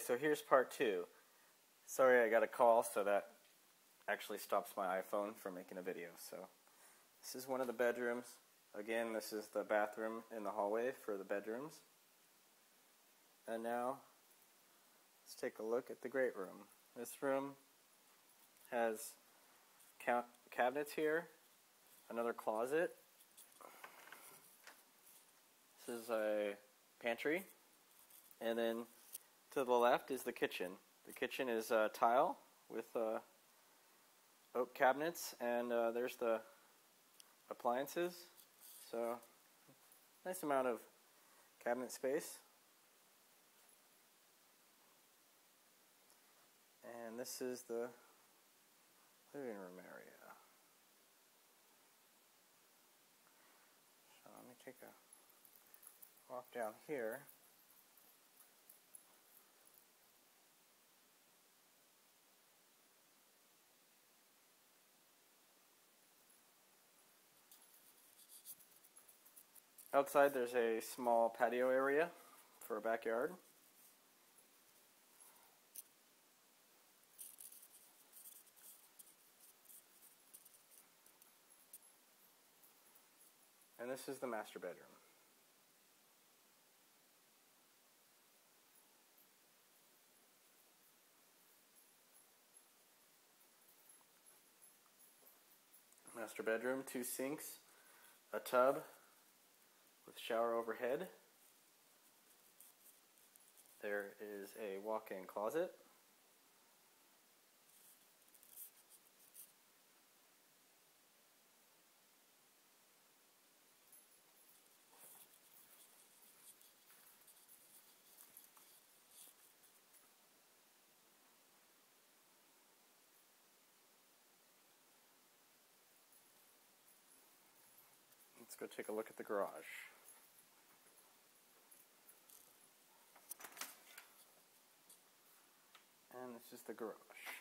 so here's part 2. Sorry, I got a call, so that actually stops my iPhone from making a video. So this is one of the bedrooms. Again, this is the bathroom in the hallway for the bedrooms. And now, let's take a look at the great room. This room has cabinets here, another closet. This is a pantry. And then to the left is the kitchen. The kitchen is tile with oak cabinets, and there's the appliances. So, nice amount of cabinet space. And this is the living room area. So let me take a walk down here. Outside there's a small patio area for a backyard. And this is the master bedroom. Master bedroom, 2 sinks, a tub with shower overhead. There is a walk-in closet. Let's go take a look at the garage. And this is the garage.